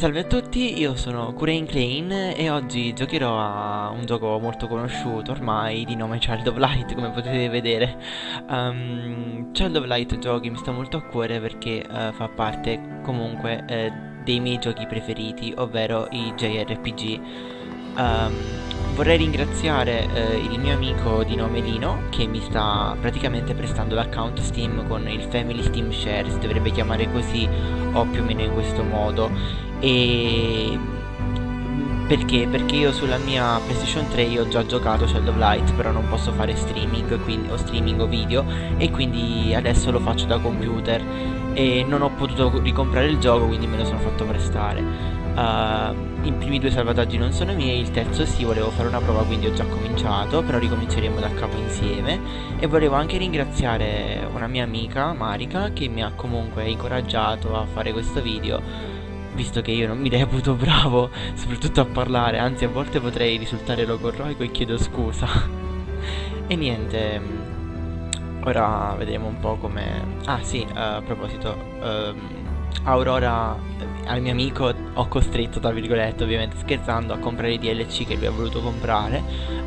Salve a tutti, io sono Kurain Crane e oggi giocherò a un gioco molto conosciuto ormai di nome Child of Light, come potete vedere. Child of Light è un gioco che mi sta molto a cuore perché fa parte comunque dei miei giochi preferiti, ovvero i JRPG. Ehm, Vorrei ringraziare il mio amico di nome Lino che mi sta praticamente prestando l'account Steam con il Family Steam Share, si dovrebbe chiamare così o più o meno in questo modo. E perché? Perché io sulla mia PlayStation 3 io ho già giocato Child of Light, però non posso fare streaming, quindi, o streaming o video, e quindi adesso lo faccio da computer e non ho potuto ricomprare il gioco, quindi me lo sono fatto prestare. I primi due salvataggi non sono miei, il terzo sì, volevo fare una prova, quindi ho già cominciato, però ricominceremo da capo insieme. E volevo anche ringraziare una mia amica, Marika, che mi ha comunque incoraggiato a fare questo video, visto che io non mi reputo bravo, soprattutto a parlare, anzi a volte potrei risultare logorroico e chiedo scusa. E niente, ora vedremo un po' come... Ah sì, a proposito, Aurora, al mio amico ho costretto, tra virgolette, ovviamente scherzando, a comprare i DLC che lui ha voluto comprare,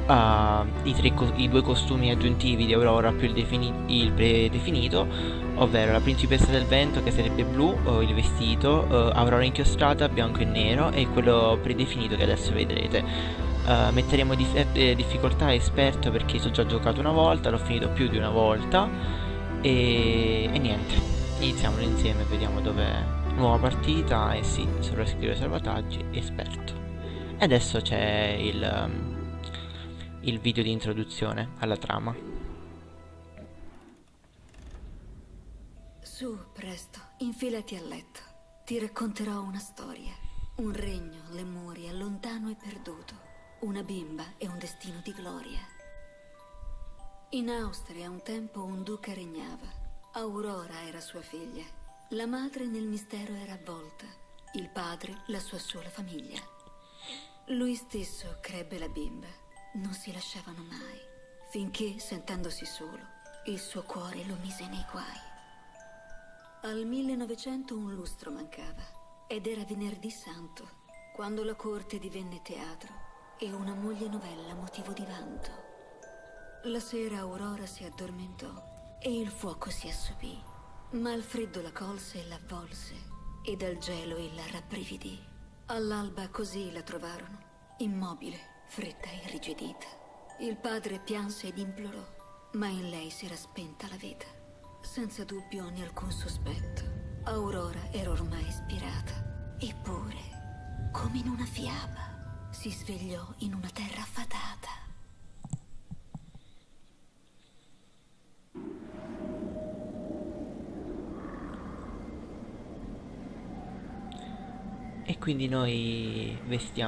i due costumi aggiuntivi di Aurora più il predefinito, ovvero la principessa del vento che sarebbe blu, il vestito, Aurora inchiostrata bianco e nero, e quello predefinito che adesso vedrete. Metteremo difficoltà esperto perché ci ho già giocato una volta, l'ho finito più di una volta e niente, iniziamolo insieme, vediamo dov'è. Nuova partita e sì, sovrascrivere salvataggi, esperto. E adesso c'è il video di introduzione alla trama. Su, presto, infilati a letto. Ti racconterò una storia. Un regno, Lemuria, lontano e perduto. Una bimba e un destino di gloria. In Austria un tempo un duca regnava. Aurora era sua figlia. La madre nel mistero era avvolta. Il padre, la sua sola famiglia. Lui stesso crebbe la bimba. Non si lasciavano mai. Finché, sentendosi solo, il suo cuore lo mise nei guai. Al 1900 un lustro mancava ed era venerdì santo, quando la corte divenne teatro e una moglie novella motivo di vanto. La sera Aurora si addormentò e il fuoco si assopì, ma il freddo la colse e l'avvolse e dal gelo ella rabbrividì. All'alba così la trovarono, immobile, fredda e irrigidita. Il padre pianse ed implorò, ma in lei si era spenta la vita. Senza dubbio né alcun sospetto, Aurora era ormai ispirata. Eppure, come in una fiaba, si svegliò in una terra fatata. E quindi noi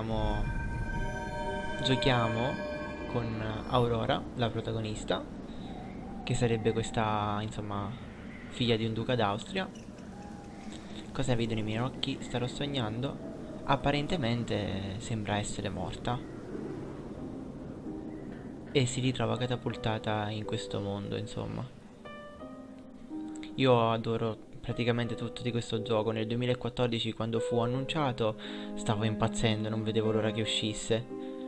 giochiamo con Aurora, la protagonista, che sarebbe questa, insomma, figlia di un duca d'Austria. Cosa vedo nei miei occhi? Starò sognando? Apparentemente sembra essere morta e si ritrova catapultata in questo mondo, insomma. Io adoro praticamente tutto di questo gioco. Nel 2014, quando fu annunciato, stavo impazzendo, non vedevo l'ora che uscisse.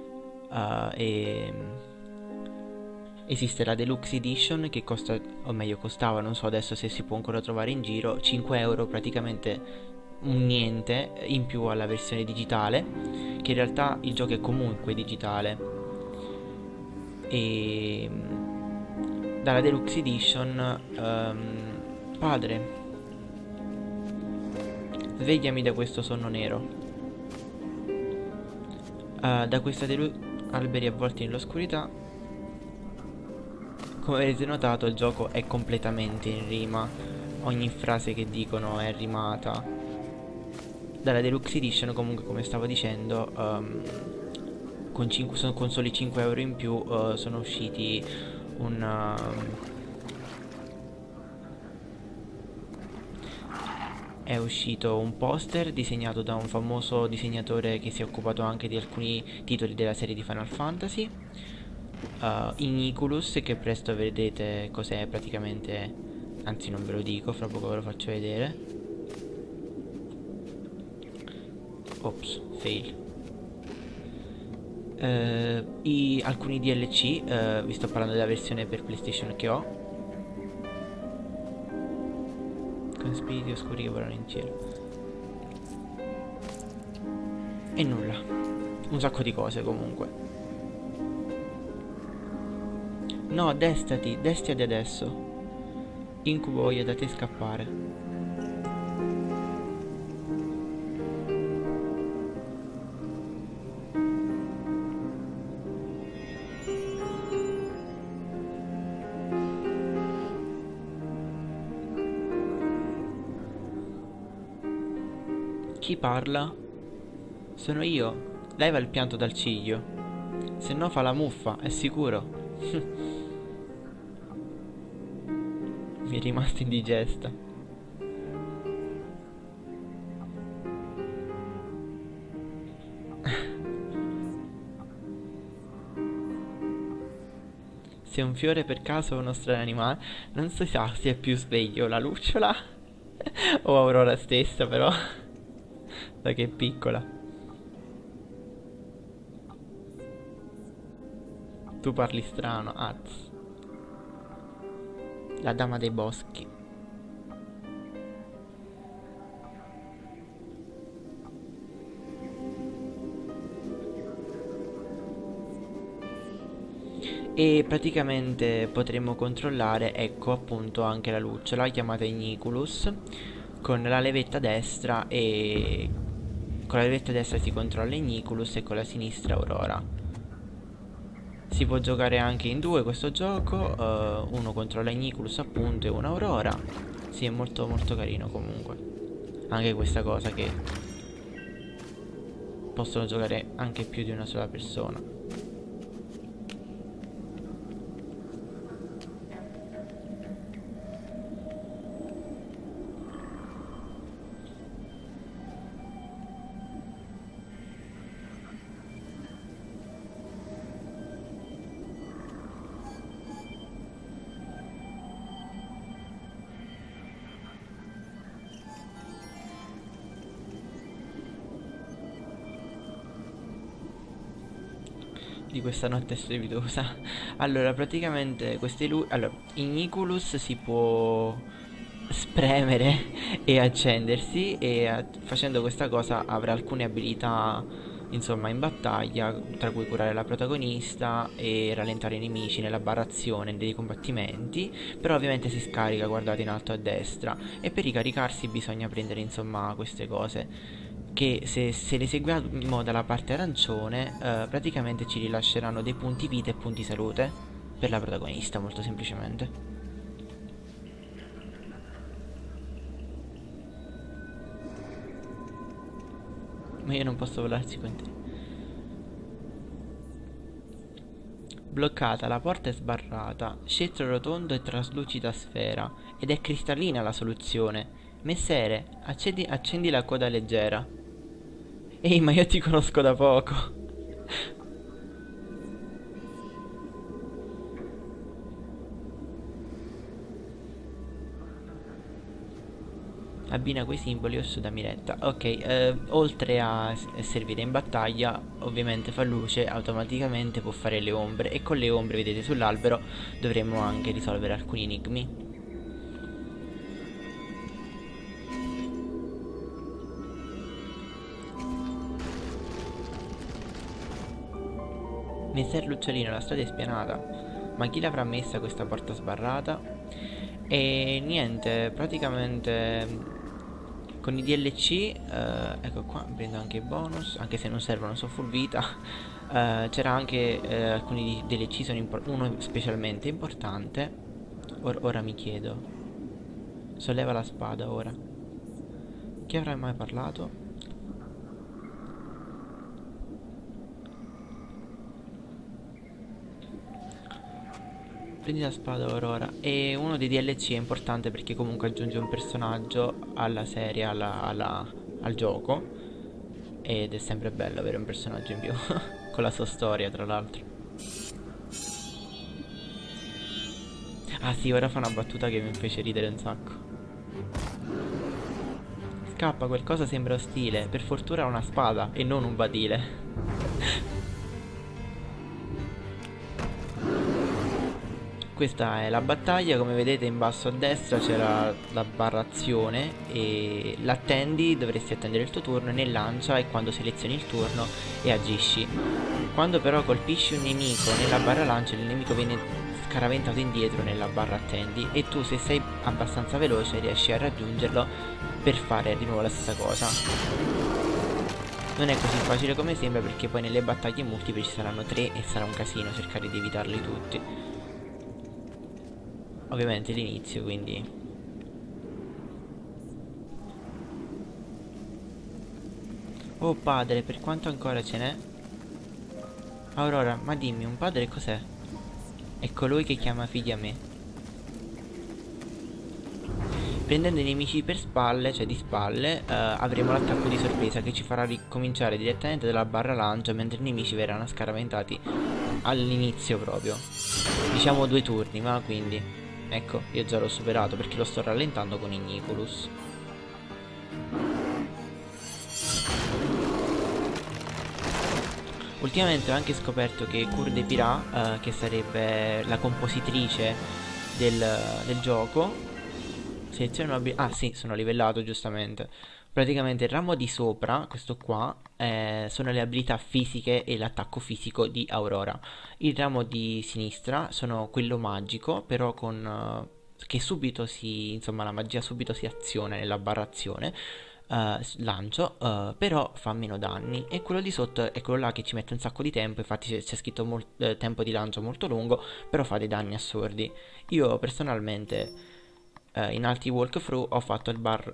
E esiste la Deluxe Edition che costa, o meglio costava, non so adesso se si può ancora trovare in giro, 5 euro, praticamente un niente in più alla versione digitale, che in realtà il gioco è comunque digitale. E dalla Deluxe Edition, padre, svegliami da questo sonno nero. Da questa alberi avvolti nell'oscurità. Come avrete notato, il gioco è completamente in rima. Ogni frase che dicono è rimata. Dalla Deluxe Edition, comunque, come stavo dicendo, con soli 5 euro in più sono usciti è uscito un poster disegnato da un famoso disegnatore che si è occupato anche di alcuni titoli della serie di Final Fantasy. Iniculus, che presto vedrete cos'è praticamente, anzi non ve lo dico, fra poco ve lo faccio vedere. Ops, fail. Alcuni DLC, vi sto parlando della versione per PlayStation che ho. Con spiriti oscuri che volano in cielo. E nulla. Un sacco di cose comunque. No, destati adesso. Incubo voglio da te scappare. Chi parla? Sono io. Leva il pianto dal ciglio. Se no fa la muffa, è sicuro. Mi è rimasta indigesta. Se un fiore per caso è uno strano animale, non si sa se è più sveglio la lucciola o Aurora stessa, però. Da che è piccola. Tu parli strano, Az. La dama dei boschi. E praticamente potremo controllare, ecco appunto, anche la lucciola chiamata Igniculus con la levetta destra, e con la levetta destra si controlla Igniculus e con la sinistra Aurora. Si può giocare anche in due questo gioco, uno controlla Igniculus appunto e uno Aurora. Sì, è molto molto carino comunque. Anche questa cosa che possono giocare anche più di una sola persona. Di questa notte strepitosa. Allora, praticamente allora, Igniculus si può spremere e accendersi, e facendo questa cosa avrà alcune abilità, insomma, in battaglia, tra cui curare la protagonista e rallentare i nemici nella barra azione dei combattimenti. Però ovviamente si scarica, guardate in alto a destra, e per ricaricarsi bisogna prendere, insomma, queste cose che se le seguiamo dalla parte arancione, praticamente ci rilasceranno dei punti vita e punti salute per la protagonista, molto semplicemente. Ma io non posso volarsi con te. Bloccata, la porta è sbarrata. Scettro rotondo e traslucida sfera. Ed è cristallina la soluzione. Messere, accendi la coda leggera. Ehi, ma io ti conosco da poco. Abbina quei simboli osso da miretta. Ok, oltre a servire in battaglia, ovviamente fa luce, automaticamente può fare le ombre, e con le ombre, vedete sull'albero, dovremo anche risolvere alcuni enigmi. Messer Lucciolino, la strada è spianata. Ma chi l'avrà messa questa porta sbarrata? E niente, praticamente con i DLC, ecco qua, prendo anche i bonus, anche se non servono, so full vita. C'era anche alcuni DLC, uno specialmente importante. Ora mi chiedo, solleva la spada ora. Chi avrà mai parlato? Prendi la spada Aurora. E uno dei DLC è importante perché comunque aggiunge un personaggio alla serie, al gioco. Ed è sempre bello avere un personaggio in più con la sua storia, tra l'altro. Ah sì, ora fa una battuta che mi fece ridere un sacco. scappa, qualcosa sembra ostile. Per fortuna ha una spada e non un badile. Questa è la battaglia, come vedete in basso a destra c'è la barra azione e l'attendi, dovresti attendere il tuo turno e nel lancia è quando selezioni il turno e agisci. Quando però colpisci un nemico nella barra lancia il nemico viene scaraventato indietro nella barra attendi e tu se sei abbastanza veloce riesci a raggiungerlo per fare di nuovo la stessa cosa. Non è così facile come sembra perché poi nelle battaglie multiple ci saranno 3 e sarà un casino cercare di evitarli tutti. Ovviamente l'inizio, quindi oh padre, per quanto ancora ce n'è? Aurora, ma dimmi, un padre cos'è? È colui che chiama figli a me. Prendendo i nemici per spalle, cioè di spalle, avremo l'attacco di sorpresa che ci farà ricominciare direttamente dalla barra lancia mentre i nemici verranno scaraventati all'inizio proprio. Diciamo 2 turni, ma quindi ecco, io già l'ho superato perché lo sto rallentando con Igniculus. Ultimamente ho anche scoperto che Cour des Pirates, che sarebbe la compositrice del gioco, seleziono ah sì, sono livellato giustamente. Praticamente il ramo di sopra, questo qua, sono le abilità fisiche e l'attacco fisico di Aurora. Il ramo di sinistra sono quello magico, però con che subito insomma la magia subito si aziona nella barra azione. Lancio, però fa meno danni. E quello di sotto è quello là che ci mette un sacco di tempo. Infatti c'è scritto tempo di lancio molto lungo, però fa dei danni assurdi. Io personalmente in altri walkthrough ho fatto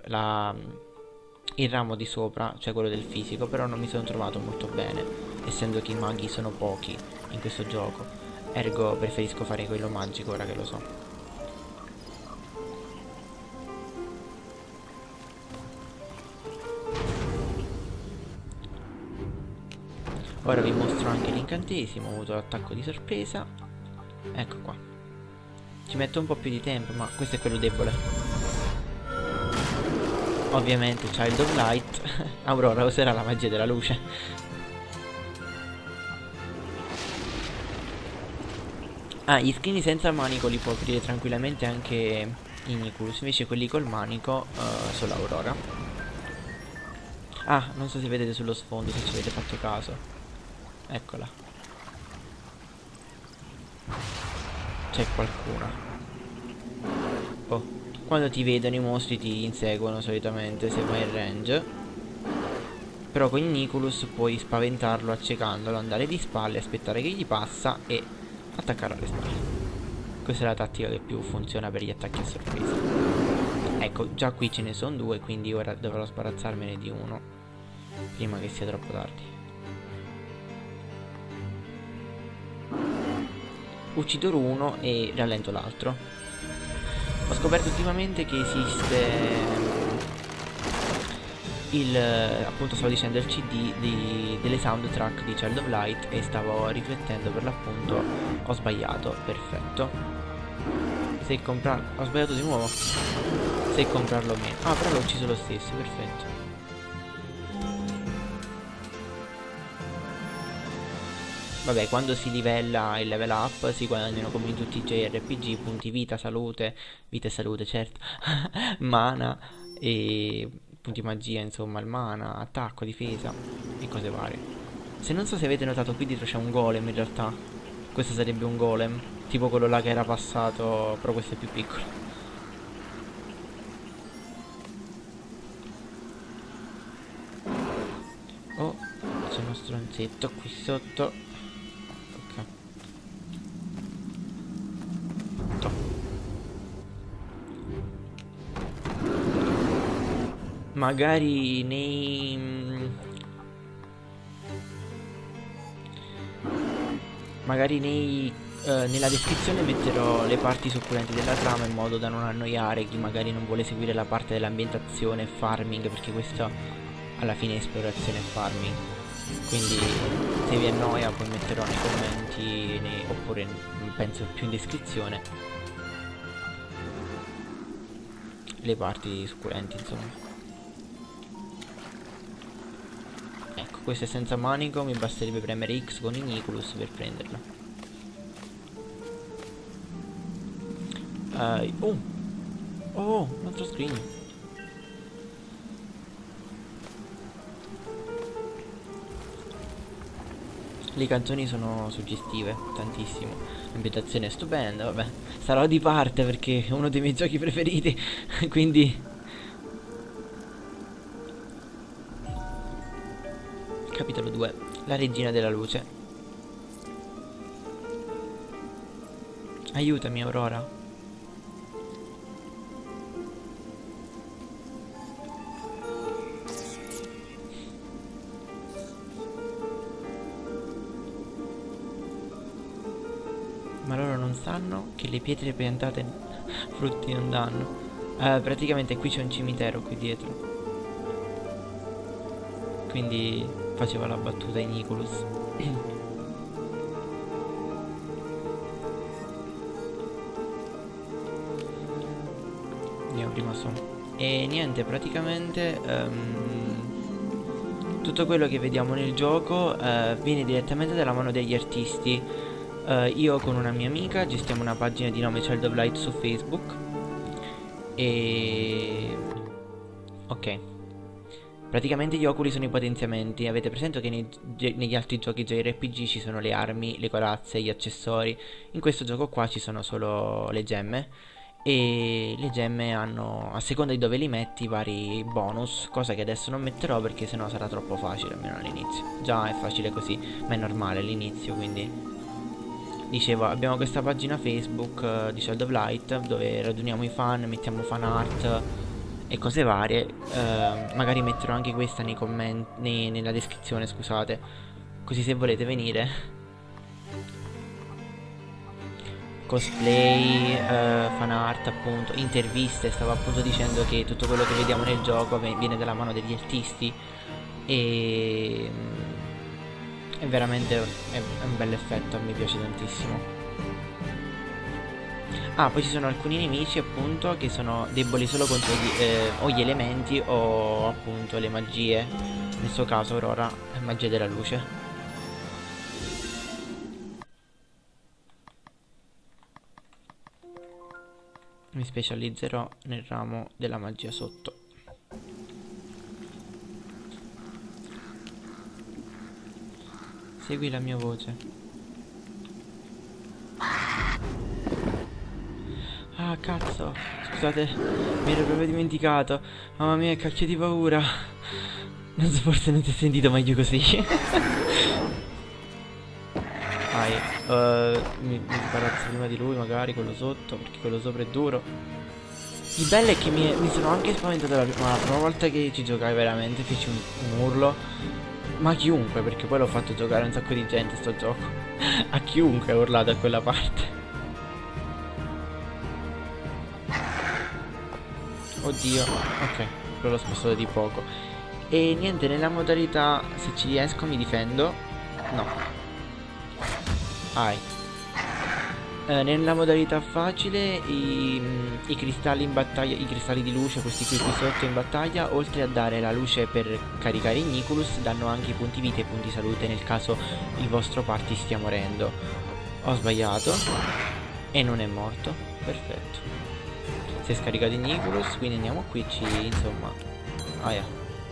il ramo di sopra, cioè quello del fisico, però non mi sono trovato molto bene, essendo che i maghi sono pochi in questo gioco. Ergo preferisco fare quello magico ora che lo so. Ora vi mostro anche l'incantesimo. Ho avuto l'attacco di sorpresa. Ecco qua. Ci metto un po' più di tempo, ma questo è quello debole. Ovviamente Child of Light. Aurora userà la magia della luce. Ah, gli skinny senza manico li può aprire tranquillamente anche Igniculus. Invece quelli col manico solo Aurora. Ah, non so se vedete sullo sfondo, se ci avete fatto caso. Eccola. C'è qualcuna. Oh, quando ti vedono i mostri ti inseguono solitamente se vai in range. Però con Igniculus puoi spaventarlo accecandolo, andare di spalle, aspettare che gli passa e attaccare alle spalle. Questa è la tattica che più funziona per gli attacchi a sorpresa. Ecco, già qui ce ne sono 2, quindi ora dovrò sbarazzarmene di uno prima che sia troppo tardi. Uccido uno e rallento l'altro. Ho scoperto ultimamente che esiste appunto stavo dicendo il CD delle soundtrack di Child of Light e stavo riflettendo per l'appunto. Ho sbagliato, perfetto. Se comprarlo, ho sbagliato di nuovo. Se comprarlo o meno. Ah, però l'ho ucciso lo stesso, perfetto. Vabbè, quando si livella il level up si guadagnano come in tutti i JRPG punti vita e salute, certo, mana e punti magia, insomma, il mana, attacco, difesa e cose varie. Se non so se avete notato qui dietro c'è un golem in realtà. Questo sarebbe un golem, tipo quello là che era passato, però questo è più piccolo. Oh, c'è uno stronzetto qui sotto. Magari nella descrizione metterò le parti succulente della trama in modo da non annoiare chi magari non vuole seguire la parte dell'ambientazione e farming, perché questo alla fine è esplorazione e farming. Quindi se vi annoia poi metterò nei commenti oppure penso più in descrizione le parti succulenti, insomma. Questo è senza manico, mi basterebbe premere X con Iniculus per prenderlo. Oh, un altro scrigno. Le canzoni sono suggestive, tantissimo. L'ambientazione è stupenda, vabbè. Sarò di parte perché è uno dei miei giochi preferiti. Quindi... Capitolo 2. La regina della luce. Aiutami, Aurora. Ma loro non sanno che le pietre piantate frutti non danno. Praticamente qui c'è un cimitero qui dietro. Quindi faceva la battuta in Iculus. Andiamo prima su. E niente, praticamente tutto quello che vediamo nel gioco viene direttamente dalla mano degli artisti. Io con una mia amica gestiamo una pagina di nome Child of Light su Facebook. E... ok. Praticamente gli oculi sono i potenziamenti. Avete presente che negli altri giochi JRPG ci sono le armi, le corazze, gli accessori. In questo gioco qua ci sono solo le gemme. E le gemme hanno, a seconda di dove li metti, vari bonus. Cosa che adesso non metterò perché sennò sarà troppo facile, almeno all'inizio. Già è facile così, ma è normale all'inizio, quindi... Dicevo, abbiamo questa pagina Facebook di Child of Light dove raduniamo i fan, mettiamo fan art e cose varie. Magari metterò anche questa nei commenti, nella descrizione, scusate. Così se volete venire. Cosplay, fan art appunto, interviste. Stavo appunto dicendo che tutto quello che vediamo nel gioco viene dalla mano degli artisti. E... è veramente è un bel effetto, mi piace tantissimo. Ah, poi ci sono alcuni nemici appunto che sono deboli solo contro o gli elementi o appunto le magie. Nel suo caso Aurora è magia della luce. Mi specializzerò nel ramo della magia sotto. Segui la mia voce. Ah, cazzo. Scusate, mi ero proprio dimenticato. Mamma mia, che cacchio di paura. Non so, forse non si è sentito meglio così. Mi sbarazzo prima di lui, magari quello sotto, perché quello sopra è duro. Il bello è che mi sono anche spaventato la prima volta che ci giocai, veramente feci un urlo. Ma chiunque, perché poi l'ho fatto giocare a un sacco di gente sto gioco. A chiunque ho urlato a quella parte. Oddio, ok, però l'ho spostato di poco. E niente, nella modalità, se ci riesco mi difendo. No. Nella modalità facile i cristalli in battaglia, i cristalli di luce, questi qui sotto in battaglia, oltre a dare la luce per caricare Igniculus, danno anche i punti vita e i punti salute nel caso il vostro party stia morendo. Ho sbagliato e non è morto, perfetto. Si è scaricato Igniculus, quindi andiamo qui, insomma. Aia.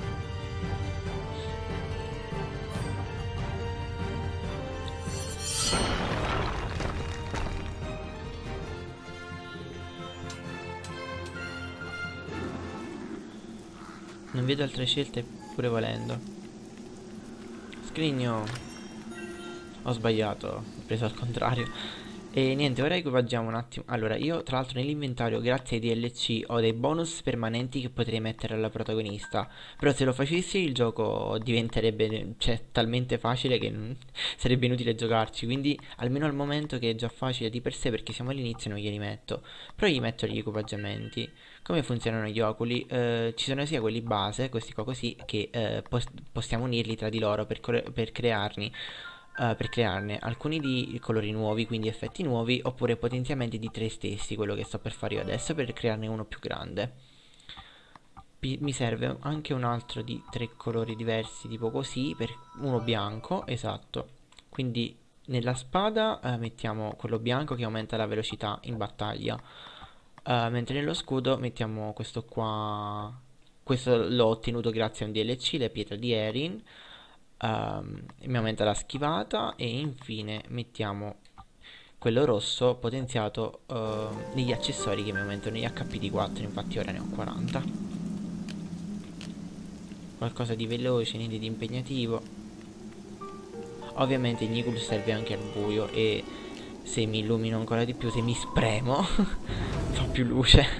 Non vedo altre scelte pure volendo. Scrigno. Ho sbagliato, ho preso al contrario. E niente, ora equipaggiamo un attimo. Allora, io tra l'altro nell'inventario, grazie ai DLC, ho dei bonus permanenti che potrei mettere alla protagonista. Però se lo facessi il gioco diventerebbe, cioè, talmente facile che sarebbe inutile giocarci. Quindi almeno al momento, che è già facile di per sé perché siamo all'inizio, non glieli metto. Però gli metto gli equipaggiamenti. Come funzionano gli oculi? Ci sono sia quelli base, questi qua così, che possiamo unirli tra di loro per crearne alcuni di colori nuovi, quindi effetti nuovi, oppure potenziamenti di tre stessi, quello che sto per fare io adesso, per crearne uno più grande. Mi serve anche un altro di 3 colori diversi, tipo così, per uno bianco, esatto. Quindi nella spada mettiamo quello bianco che aumenta la velocità in battaglia. Mentre nello scudo mettiamo questo qua. Questo l'ho ottenuto grazie a un DLC, le pietre di Erin. Mi aumenta la schivata. E infine mettiamo quello rosso potenziato negli accessori che mi aumentano gli HP di 4. Infatti ora ne ho 40. Qualcosa di veloce, niente di impegnativo. Ovviamente Nigul serve anche al buio e se mi illumino ancora di più, se mi spremo, fa più luce.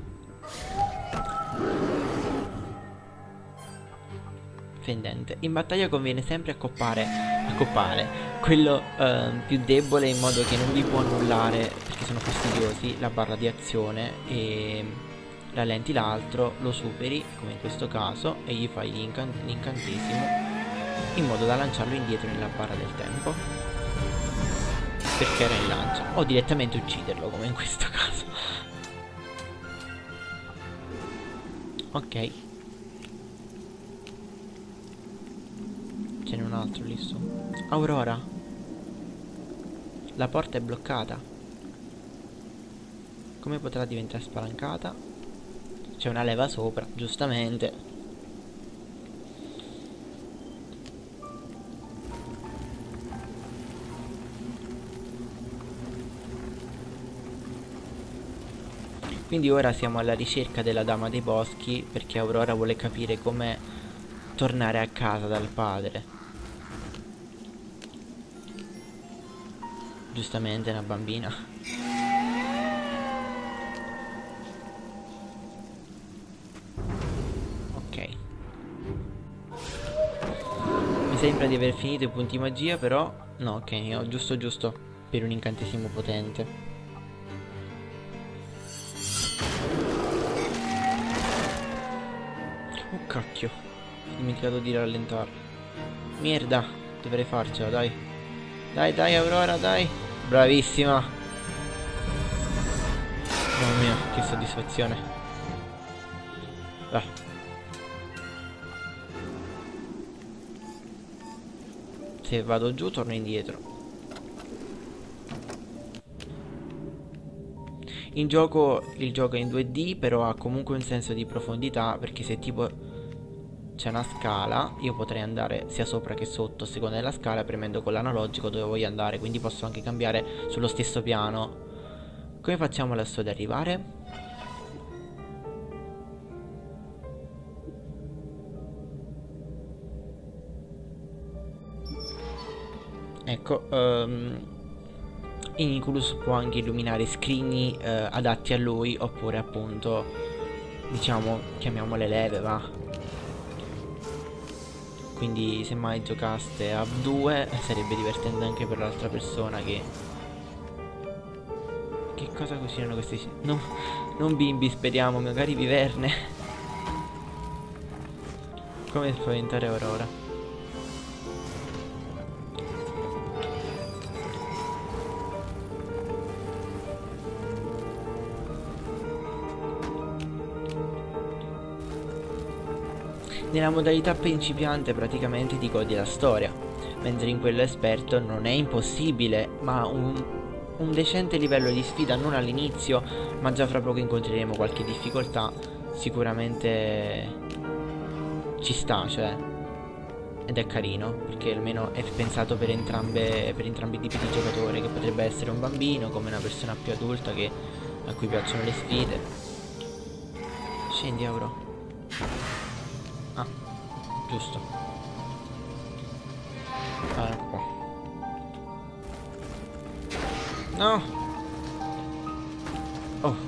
Fendente. In battaglia conviene sempre accoppare quello più debole in modo che non vi può annullare, perché sono fastidiosi, la barra di azione, e rallenti l'altro, lo superi, come in questo caso, e gli fai l'incantesimo in modo da lanciarlo indietro nella barra del tempo, perché era in lancia, o direttamente ucciderlo, come in questo caso. Ok. Ce n'è un altro lì su. Aurora. La porta è bloccata. Come potrà diventare spalancata? C'è una leva sopra, giustamente. Quindi ora siamo alla ricerca della Dama dei Boschi, perché Aurora vuole capire com'è tornare a casa dal padre. Giustamente, una bambina. Ok. Mi sembra di aver finito i punti magia, però no, ok, ne ho giusto per un incantesimo potente. Oh cacchio, ho dimenticato di rallentarlo. Merda, dovrei farcela, dai. Dai Aurora, dai. Bravissima. Mamma mia, che soddisfazione. Ah. Se vado giù torno indietro. In gioco il gioco è in 2D, però ha comunque un senso di profondità, perché se tipo c'è una scala, io potrei andare sia sopra che sotto a seconda della scala, premendo con l'analogico dove voglio andare, quindi posso anche cambiare sullo stesso piano. Come facciamo lassù ad arrivare? Ecco, Iniculus può anche illuminare scrigni adatti a lui, oppure appunto, diciamo, chiamiamole leve, va. Quindi se mai giocaste a 2 sarebbe divertente anche per l'altra persona che cosa cucinano questi? No, non bimbi, speriamo, magari viverne. Come spaventare Aurora? Nella modalità principiante praticamente ti godi la storia, mentre in quello esperto non è impossibile, ma un decente livello di sfida, non all'inizio, ma già fra poco incontreremo qualche difficoltà, sicuramente ci sta, cioè, ed è carino, perché almeno è pensato per entrambi i tipi di giocatore, che potrebbe essere un bambino, come una persona più adulta a cui piacciono le sfide. Scendi, Auro. Ah, giusto. Ecco. No. Oh.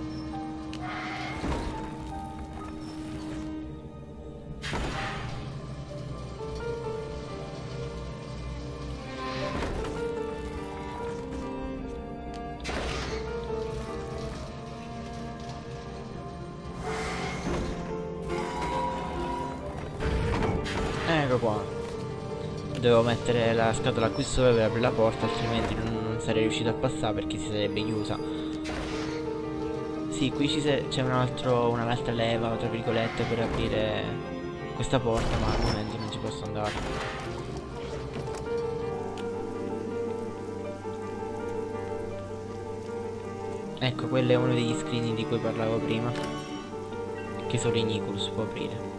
Ecco qua. Dovevo mettere la scatola qui sopra per aprire la porta, altrimenti non sarei riuscito a passare perché si sarebbe chiusa. Sì, qui c'è un'altra leva, tra virgolette, per aprire questa porta, ma al momento non ci posso andare. Ecco, quello è uno degli screen di cui parlavo prima, che solo Iniculus può aprire.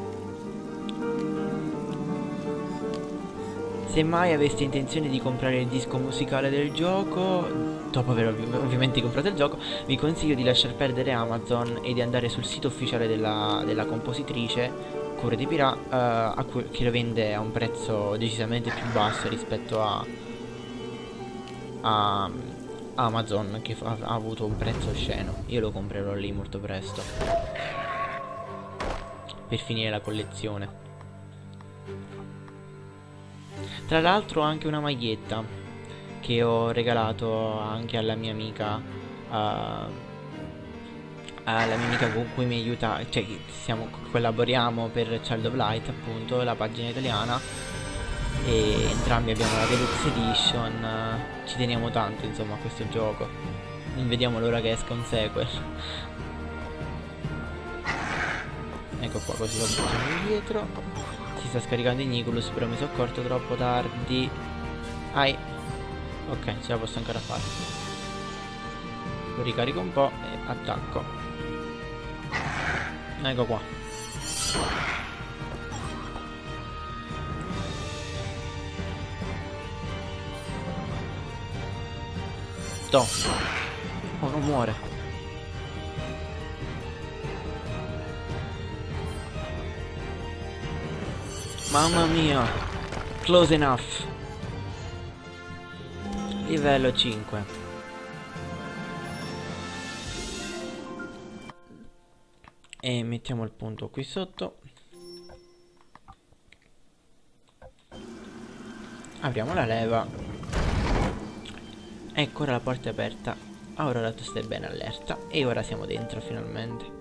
Se mai aveste intenzione di comprare il disco musicale del gioco, dopo aver ovviamente comprato il gioco, vi consiglio di lasciar perdere Amazon e di andare sul sito ufficiale della compositrice, Cure di Pirà, che lo vende a un prezzo decisamente più basso rispetto a Amazon, che ha avuto un prezzo osceno. Io lo comprerò lì molto presto per finire la collezione. Tra l'altro ho anche una maglietta che ho regalato anche alla mia amica con cui mi aiuta, cioè collaboriamo per Child of Light, appunto, la pagina italiana, e entrambi abbiamo la Deluxe Edition. Ci teniamo tanto, insomma, a questo gioco. Non vediamo l'ora che esca un sequel. Ecco qua, così lo buttiamo indietro. Si sta scaricando Iniculus, però mi sono accorto troppo tardi. Ok, ce la posso ancora fare. Lo ricarico un po' e attacco. Ecco qua. Toh. Oh, non muore. Mamma mia. Close enough. Livello 5. E mettiamo il punto qui sotto. Apriamo la leva. Ecco, ora la porta è aperta. Ora tu stai bene allerta. E ora siamo dentro finalmente.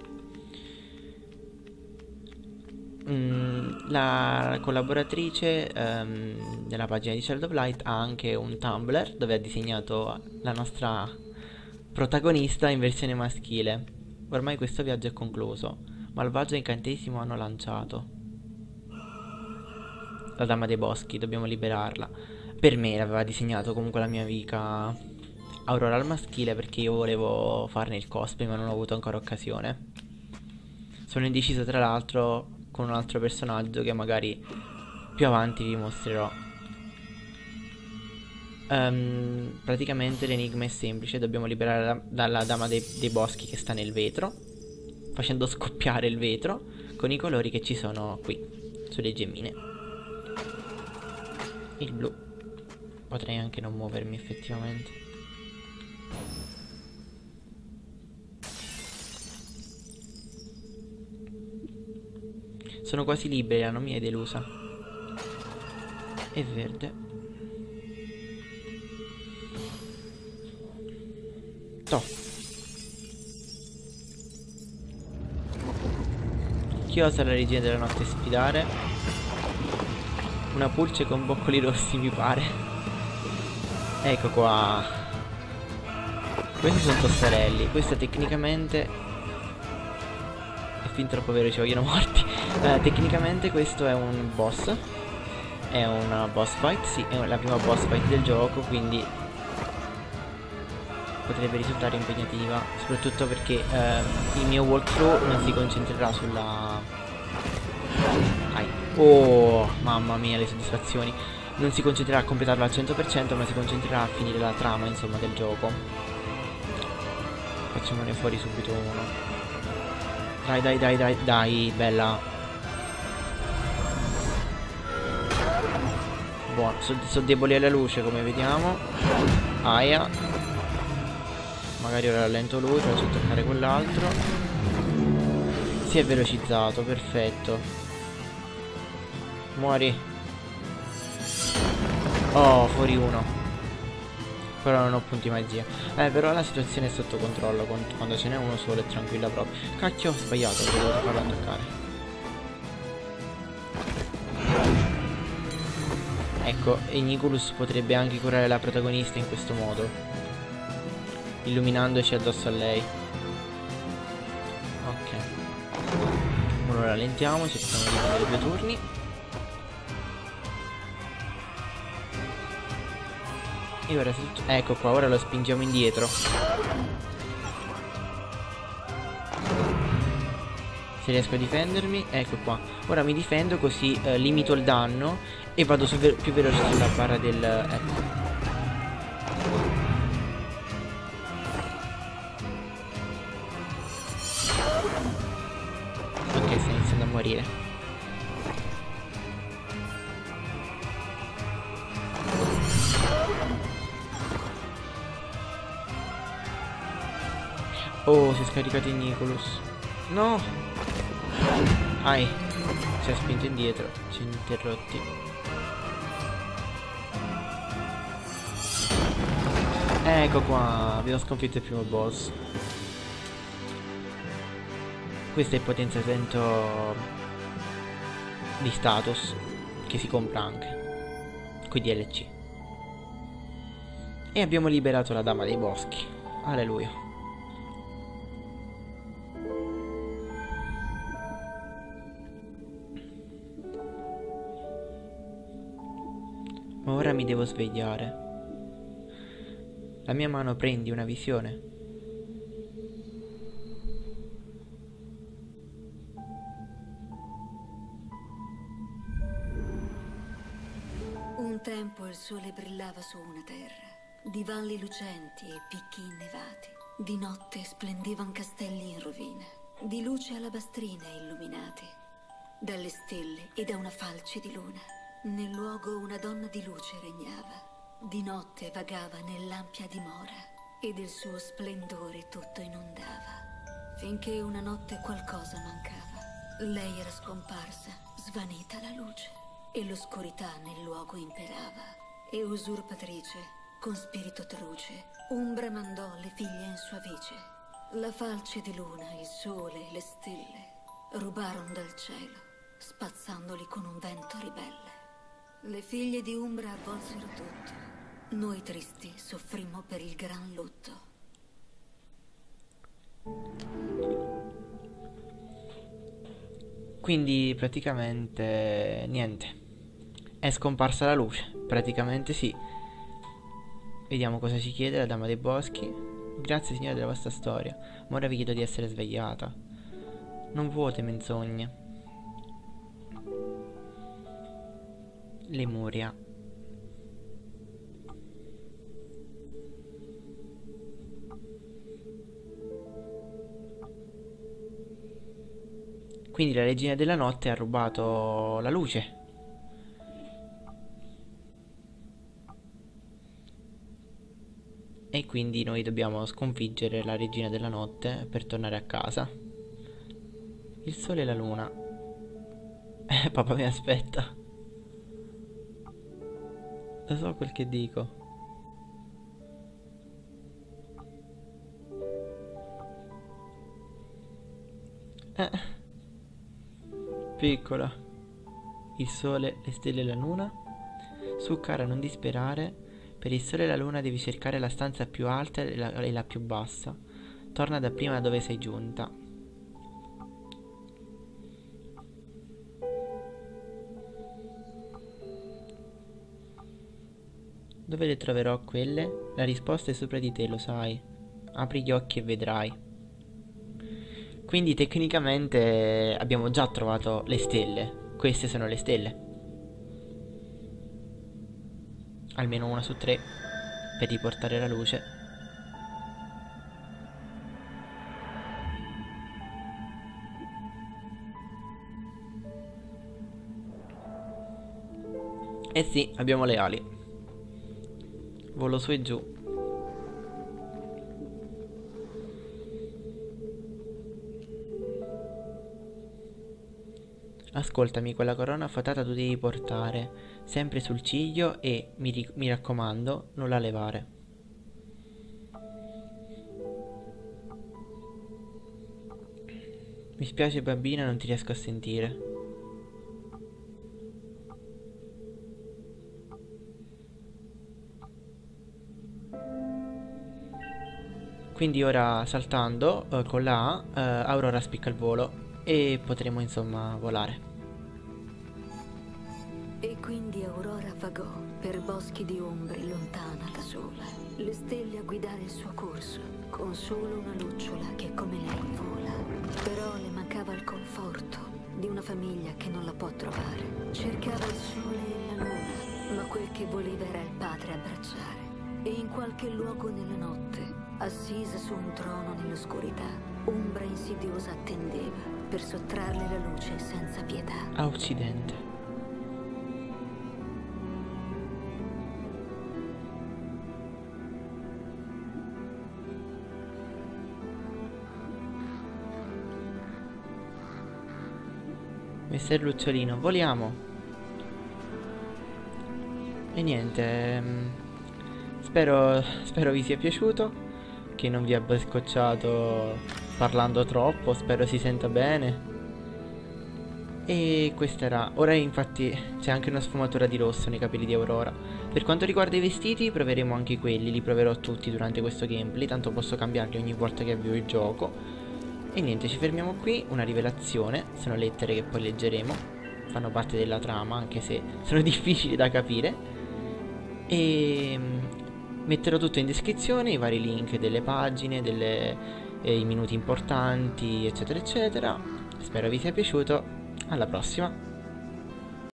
La collaboratrice della pagina di Child of Light ha anche un Tumblr dove ha disegnato la nostra protagonista in versione maschile. Ormai questo viaggio è concluso. Malvagio incantesimo hanno lanciato. La dama dei boschi, dobbiamo liberarla. Per me l'aveva disegnato comunque la mia amica Aurora al maschile, perché io volevo farne il cosplay ma non ho avuto ancora occasione. Sono indeciso tra l'altro con un altro personaggio che magari più avanti vi mostrerò. Praticamente l'enigma è semplice. Dobbiamo liberare dalla dama dei boschi che sta nel vetro, facendo scoppiare il vetro con i colori che ci sono qui sulle gemmine. Il blu. Potrei anche non muovermi effettivamente. Sono quasi libera, non mi hai delusa. È verde. Toh. Chi osa la regina della notte sfidare? Una pulce con boccoli rossi, mi pare. Ecco qua. Questi sono tostarelli. Questa tecnicamente è fin troppo vero, ci vogliono morti. Tecnicamente questo è un boss. È una boss fight, sì, è la prima boss fight del gioco, quindi potrebbe risultare impegnativa, soprattutto perché il mio walkthrough non si concentrerà sulla... Oh, mamma mia, le soddisfazioni. Non si concentrerà a completarlo al 100%, ma si concentrerà a finire la trama, insomma, del gioco. Facciamone fuori subito uno. Dai, bella. Buono, sono deboli alla luce, come vediamo. Aia. Magari ora rallento lui, faccio attaccare quell'altro. Si è velocizzato, perfetto. Muori. Oh, fuori uno. Però non ho punti magia. Però la situazione è sotto controllo. Quando ce n'è uno solo è tranquilla proprio. Cacchio, ho sbagliato, ho dovuto farlo attaccare. Ecco, Iniculus potrebbe anche curare la protagonista in questo modo, illuminandoci addosso a lei. rallentiamo, cerchiamo di prendere 2 turni. E ora ecco qua, ora lo spingiamo indietro. Se riesco a difendermi, ecco qua. Ora mi difendo così limito il danno e vado più veloce sulla barra del... ecco. Ok, sta iniziando a morire. Oh, si è scaricato in Nicholas. No! Ai, ci ha spinto indietro, ci ha interrotti. Ecco qua, abbiamo sconfitto il primo boss. Questo è il potenziamento di status che si compra anche coi DLC. E abbiamo liberato la Dama dei Boschi. Alleluia. Ma ora mi devo svegliare. La mia mano prendi una visione. Un tempo il sole brillava su una terra, di valli lucenti e picchi innevati. Di notte splendevano castelli in rovina, di luce alabastrina illuminati dalle stelle e da una falce di luna. Nel luogo una donna di luce regnava. Di notte vagava nell'ampia dimora ed il suo splendore tutto inondava. Finché una notte qualcosa mancava. Lei era scomparsa, svanita la luce, e l'oscurità nel luogo imperava. E usurpatrice, con spirito truce, Umbra mandò le figlie in sua vece. La falce di luna, il sole e le stelle rubarono dal cielo, spazzandoli con un vento ribelle. Le figlie di Umbra avvolsero tutto. Noi tristi soffrimmo per il gran lutto. Quindi praticamente niente. È scomparsa la luce. Praticamente sì. Vediamo cosa ci chiede la Dama dei Boschi. Grazie signore della vostra storia. Ma ora vi chiedo di essere svegliata. Non vuote menzogne. Lemuria. Quindi la regina della notte ha rubato la luce. E quindi noi dobbiamo sconfiggere la regina della notte per tornare a casa. Il sole e la luna. Papà mi aspetta. Lo so quel che dico. Piccola. Il sole, le stelle e la luna. Su cara, non disperare. Per il sole e la luna devi cercare la stanza più alta e la più bassa. Torna da prima dove sei giunta. Dove le troverò quelle? La risposta è sopra di te, lo sai. Apri gli occhi e vedrai. Quindi tecnicamente abbiamo già trovato le stelle. Queste sono le stelle. Almeno una su 3 per riportare la luce. Eh sì, abbiamo le ali. Volo su e giù. Ascoltami, quella corona fatata tu devi portare sempre sul ciglio e mi raccomando, non la levare. Mi spiace bambina, non ti riesco a sentire. Quindi ora saltando con la A, Aurora spicca il volo e potremo insomma volare. E quindi Aurora vagò per boschi di ombre lontana da sola, le stelle a guidare il suo corso, con solo una lucciola che come lei vola. Però le mancava il conforto di una famiglia che non la può trovare. Cercava il sole e la luna, ma quel che voleva era il padre abbracciare. E in qualche luogo nella notte, assisa su un trono nell'oscurità, ombra insidiosa attendeva per sottrarle la luce senza pietà. A Occidente. Messer Lucciolino, voliamo. E niente, spero vi sia piaciuto, che non vi abbia scocciato parlando troppo, spero si senta bene. E questa era. Ora infatti c'è anche una sfumatura di rosso nei capelli di Aurora. Per quanto riguarda i vestiti, proveremo anche quelli, li proverò tutti durante questo gameplay, tanto posso cambiarli ogni volta che avvio il gioco. E niente, ci fermiamo qui, una rivelazione, sono lettere che poi leggeremo, fanno parte della trama anche se sono difficili da capire. E metterò tutto in descrizione, i vari link delle pagine, i minuti importanti, eccetera eccetera. Spero vi sia piaciuto, alla prossima.